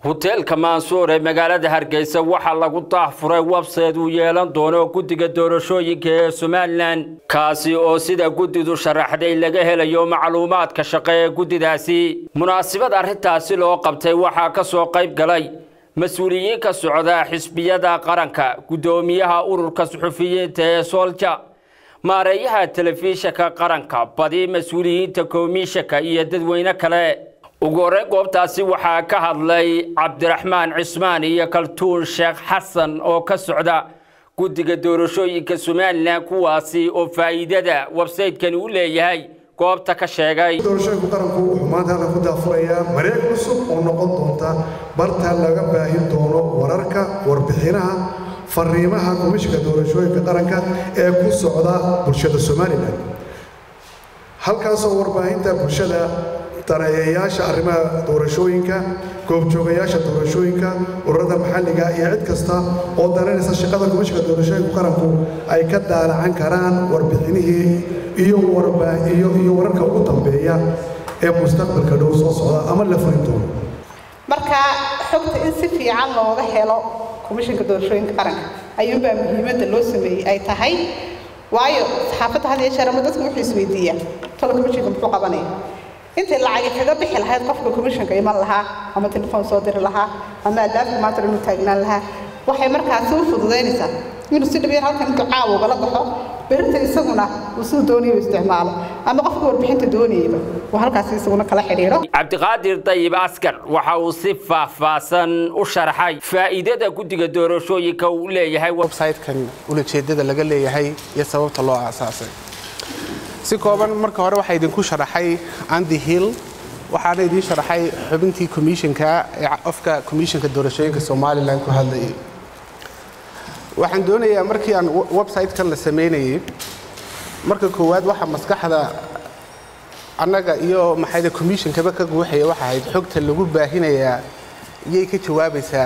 hoteelka Mansour ee magaalada Hargeysa waxa lagu daahfuray website uu yeelan doono guddiga doorashooyinka ee Somaliland kaasi oo sida guddidu sharaxday laga helayo macluumaadka shaqo ee guddidaasi munaasabad arrintaasi loo qabtay waxa ka soo qayb galay mas'uuliyiin ka socda xisbiyada qaranka gudoomiyaha ururka suxufiyiinta ee Solja maareeyaha telefishinka qaranka badi mas'uuliyiinta komishanka iyo dadweyne kale ugu horreyn goobtaasi waxaa ka hadlay Cabdiraxmaan Cismaan iyo Kaltuun Sheekh Xasan oo ka socda guddiga doorashooyinka Somaliland kuwaasi oo faa'iidada website-kan u leeyahay goobta ka sheegay doorashooyinka qaranku maanta la ku daafuraya mareeg cusub oo noqon doonta barta laga baahin doono wararka warbixinaha fariimaha komishanka doorashooyinka qaranka ee ku socda bulshada Somaliland halkaas oo warbaahinta bulshada tarayaasha arrimaha doorashooyinka goobjoogayaasha doorashooyinka ururada maxalliga iyo cid kasta oo dareeraysa shaqada komishanka doorashooyinka qaranku ay ka daalacan karaan warbixinihii iyo wararka ugu dambeeya ee mustaqbalka dhow soo socda ama la furin doono marka xogta in si fiican looga helo komishanka doorashooyinka qaranka ayuunbaa muhiimadda loo sameeyey ay tahay waayo saxaafadda had iyo jeer ama dadku wuxuu isweydiiyaa tolo komishanka muxuu qabanaya inta lacag kaga bixi lahayd qofka komishanka iman lahaa ama telefoon soo diri lahaa ama alaabta maanta inuu taagnaan lahaa waxay markaas u fududeynaysaa inuu si dhabeeyay halkan intuu caawa uga baxo berita isaguna uu soo doonayo isticmaalo ama qofka warbixinta doonayba waa halkaas isaguna kala xiriiro Cabdiqaadir Tayyib Askar waxa uu si faahfaahsan u sharaxay faa'iidada guddiga doorashooyinka uu leeyahay website-kan ujeedada laga leeyahay iyo sababta loo aasaasay si kooban marka hore waxa idinku sharaxay Andy Hill waxaana idin sharaxay xubintii komishanka ee afka komishanka doorashooyinka Somaliland ku hadlayay waxaan doonayaa markii aan website-kan la sameeyay marka koowaad waxa maskaxda annaga iyo maxayda komishanka ka guuxaya waxa ay xogta lagu baahinayaa iyay ka jawaabaysaa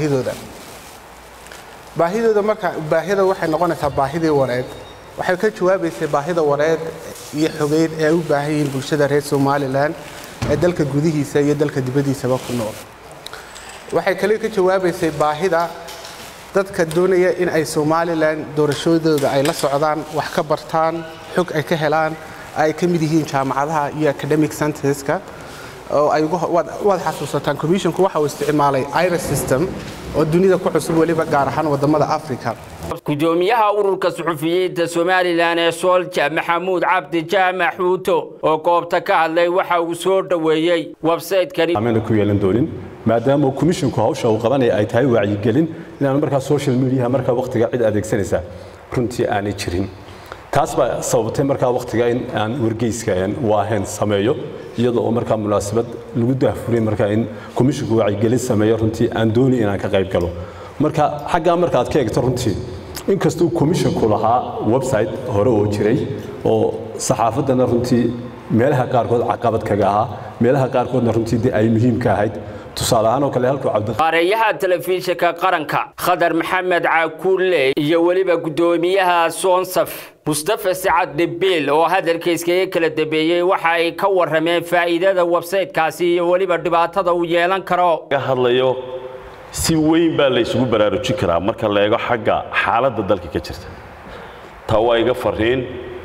baahidooda marka baahida waxay noqonaysaa baahidii wareed waxay ka jawaabaysaa baahida wareed iyo xogeed ee u baahan yihiin bulshada reer Somaliland ee dalka gudihiisa iyo dalka dibadiisaba ku nool waxay kale ka jawaabaysaa baahida dadka doonaya in ay Somaliland doorashadooda ay la socdaan wax ka bartaan xog ay ka helaan ay ka mid yihiin jaamacadaha iyo academic centerska oo ay wad xasuusataan komishanku waxa uu isticmaalay IRIS system oo dunida ku cusub waliba gaar ahaan wadamada Afrika gudoomiyaha ururka suxufiyiinta Somaliland ee Solja Maxamuud Cabdi Jaamac Xuuto oo goobta ka hadlay waxa uu soo dhaweeyay website-kani amana ku yeelan doonin maadaama komishanku hawsha uu qabanay ay tahay wacyigelin inaan markaa social media markaa waqtiga cid adeegsanaysa runtii aanay jirin taas baa sababtay markaa waqtiga in aan wargeyska waahen sameeyo iyadoo markaa munaasabad lagu daahfuray markaa in komishanku wacyigelin sameeyo runtii aan dooni inaan ka qayb galo marka xagga marka aad ka eegto runtii inkastoo komishanku lahaa website hore oo jiray oo saxaafadana runtii meelaha qaarkood caqabad kaga ahaa meelaha qaarkoodna runtii ay muhiim ka ahayd tusaale ahaan oo kale halka maareeyaha telefishinka qaranka Khadar Maxamed Caakulle iyo waliba gudoomiyaha Sonsaf Mustafa Saad Dibil oo hadalkiisa kala dabeeyay waxa ay ka warameen faa'iidada website-kaasi iyo waliba dhibaatada uu yeelan karo ka hadlayo si weyn baa la isugu baraarujin karaa marka la eego xagga xaaladda dalka ka jirta taa waa iga fariin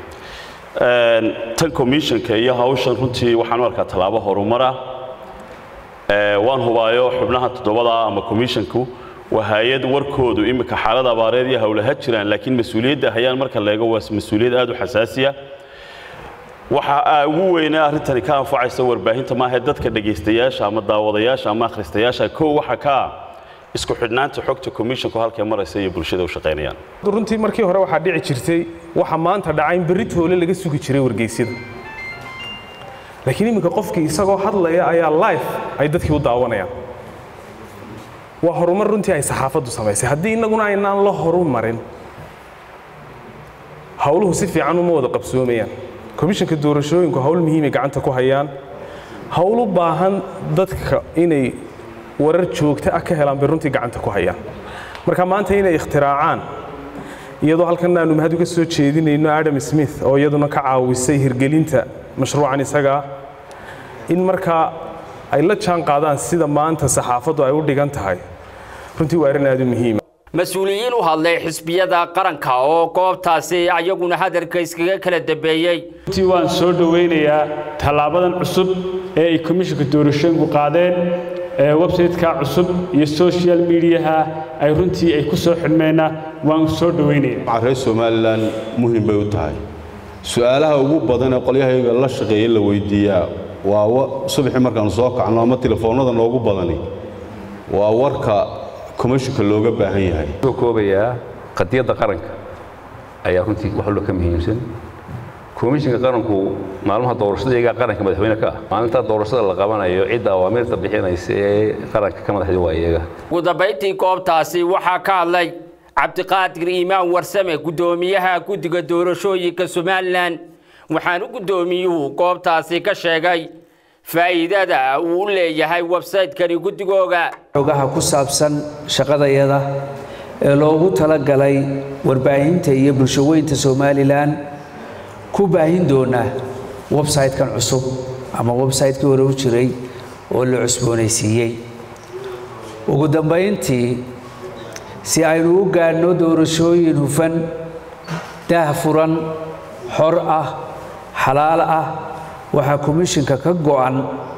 tan komishanka iyo hawshan runtii waxaan u arkaa talaabo horumar ah waan hubaayo xubnaha todobada ama komishanku waa hay'ad warkoodu imika xaalad abaareed iyo hawlaha jiraan laakiin mas'uuliyadda hayaan marka la eego waa mas'uuliyad aad u xasaasiya waxa ugu weynaa arrintani ka anfacaysa warbaahinta ma aha dadka dhageystayaasha ama daawadayaasha ama akhristayaasha waxa ka isku xidhnaanta xogta komishanku halkay maraysa iyo bulshada u shaqeynayaan runtii markii hore waxa dhici jirtay waxa maanta dhacay bari toole laga sugi jiray wargeysyada laakiin iminka qofkii isagoo hadlaya ayaa live ay dadkii u daawanayaan waa horumar runtii ay saxaafaddu samaysay haddii innaguna aynaan la horumarin hawluhu si fiican uma wada qabsoomayaan komishanka doorashooyinku hawl muhiimay gacanta ku hayaan hawl u baahan dadka inay warar joogto ah ka helaan bay runtii gacanta ku hayaan marka maanta inay ikhtiraacaan iyadoo halkan aanu mahad uga soo jeedinayno Adam Smith oo iyaduna ka caawisay hirgelinta mashruucan isaga in marka ay la jaan qaadaan sida maanta saxaafaddu ay u dhigan tahay runtii waa arrin aad u muhiima mas-uuliyiin u hadlay xisbiyada qaranka oo goobtaasi ayaguna hadalka iskaga kala dambeeyey runtii waan soo dhaweynayaa tallaabadan cusub ee ay komishanka doorashooyinku qaadeen website-ka cusub iyo social media ay runtii ay ku soo xidhmeena waan soo dhaweynayaa reer Somaliland muhiim bay u tahay su'aalaha ugu badan ee qolyahayaga la shaqeeyay la weydiiyaa waa subaxii markaan soo kacno ama telefoonada noogu badani waa warka komishanka looga baahan yahay soo koobaya qadiyada qaranka ayaa runtii wax loo ka muhiimsan komishanka qaranku maalmaha doorashada iyaga qaranka madaxweyne ka ah maalinta doorashada la qabanayo cidda awaamirta bixinaysa ee qaranka ka madaxda waa iyaga ugu dambeyntii goobtaasi waxaa ka hadlay cabdiqaadir iimaan warsame gudoomiyaha guddiga doorashooyinka Somaliland waxaanu gudoomiyuhu goobtaasi ka sheegay faa'iidada uu leeyahay website-kani guddigooga xogaha ku saabsan shaqadayada ee loogu talagalay warbaahinta iyo bulshooyinka Somaliland ku baahin doona website-kan cusub ama website-kii hore u jiray oo la cusboonaysiiyay ugu dambeyntii si aynu u gaarno doorashooyin hufan daahfuran xor ah xalaal ah waxa komishanka ka go'an